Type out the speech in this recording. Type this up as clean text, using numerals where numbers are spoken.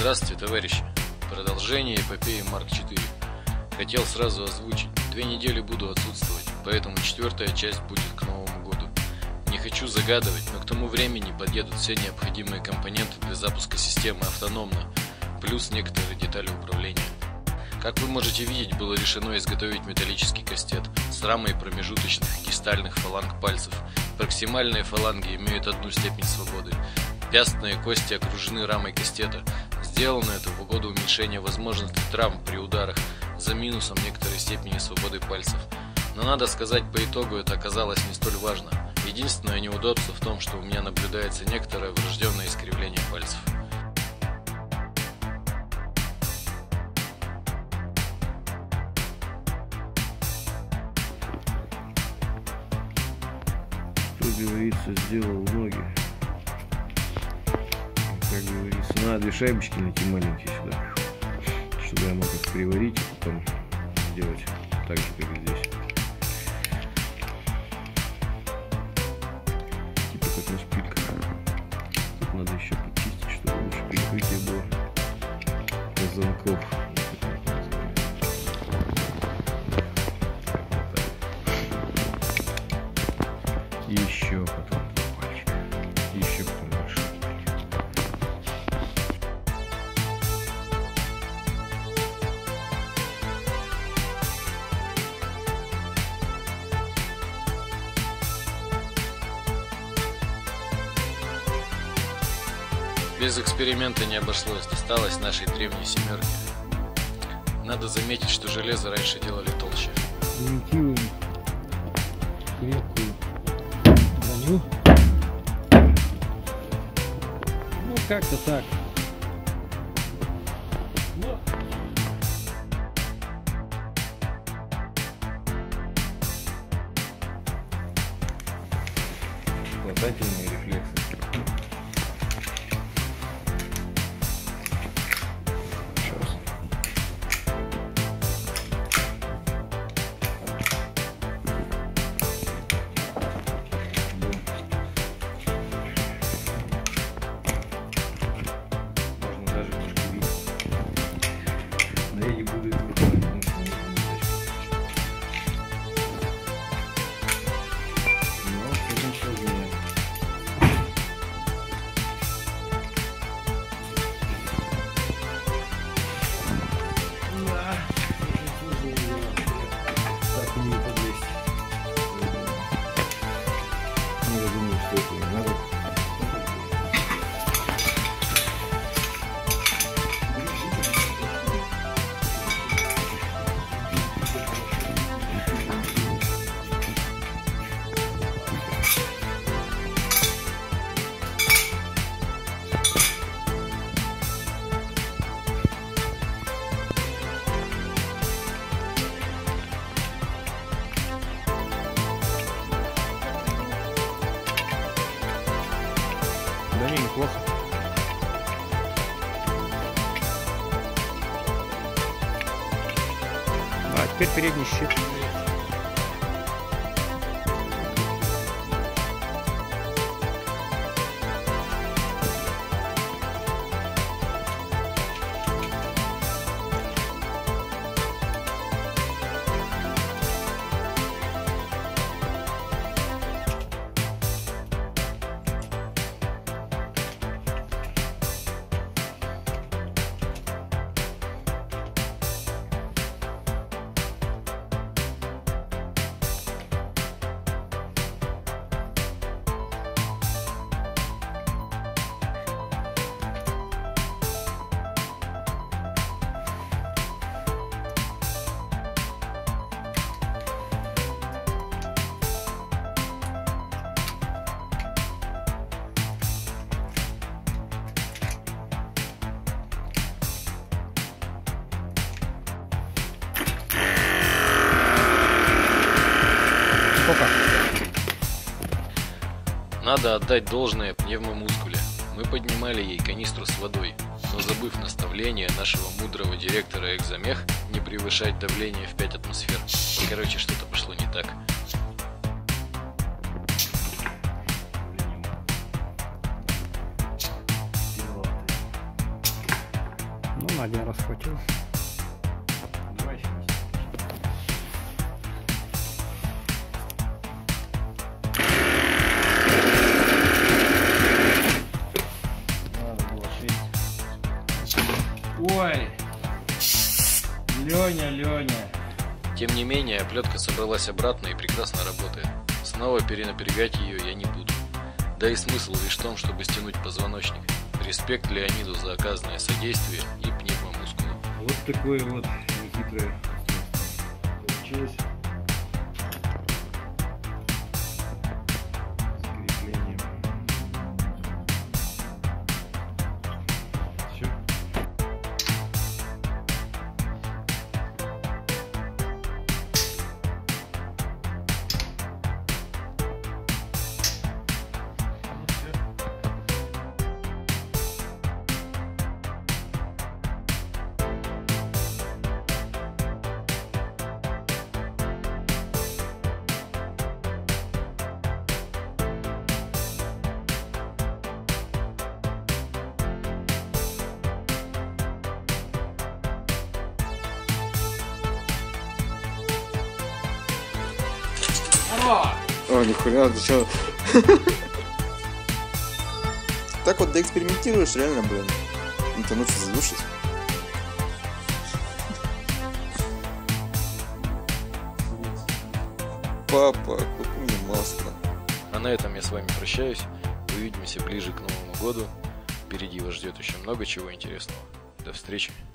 Здравствуйте, товарищи! Продолжение эпопеи Марк 4. Хотел сразу озвучить. 2 недели буду отсутствовать, поэтому 4-я часть будет к Новому году. Не хочу загадывать, но к тому времени подъедут все необходимые компоненты для запуска системы автономно, плюс некоторые детали управления. Как вы можете видеть, было решено изготовить металлический кастет с рамой промежуточных и дистальных фаланг пальцев. Проксимальные фаланги имеют 1 степень свободы. Пястные кости окружены рамой кастета. Сделано это в угоду уменьшения возможности травм при ударах за минусом некоторой степени свободы пальцев. Но надо сказать, по итогу это оказалось не столь важно. Единственное неудобство в том, что у меня наблюдается некоторое врожденное искривление пальцев. Что говорится, сделал ноги. Как говорится, надо 2 шайбочки найти маленькие сюда, чтобы я мог их приварить и потом сделать так же, как и здесь. Типа как на шпильках. Тут надо еще почистить, чтобы лучше перекрытие было от замков. И еще потом 2 пальчика. И еще потом больше. Без эксперимента не обошлось, досталось нашей древней 7-ке. Надо заметить, что железо раньше делали толще. Имитируем крепкую броню. Ну, как-то так. Хватательные рефлексы. Я не буду их выполнять, потому что не но это сложнее. Так не подлезть. Ну, я думаю, что это не надо. Да не, неплохо. А теперь передний щит. Надо отдать должное пневмомускуле. Мы поднимали ей канистру с водой, но забыв наставление нашего мудрого директора Экзамех не превышать давление в 5 атмосфер. Короче, что-то пошло не так. Один раз хватил. Давай сейчас. Надо было 6. Ой! Леня. Тем не менее, оплетка собралась обратно и прекрасно работает. Снова перенапрягать ее я не буду. Да и смысл лишь в том, чтобы стянуть позвоночник. Респект Леониду за оказанное содействие и пневмомускулу. Вот такое вот нехитрое получилось. Крепление. Все. О, нихуя, ты чё? Так вот доэкспериментируешь, реально, блин. Это лучше задушить. Папа, купи мне масло. А на этом я с вами прощаюсь. Увидимся ближе к Новому году. Впереди вас ждет еще много чего интересного. До встречи.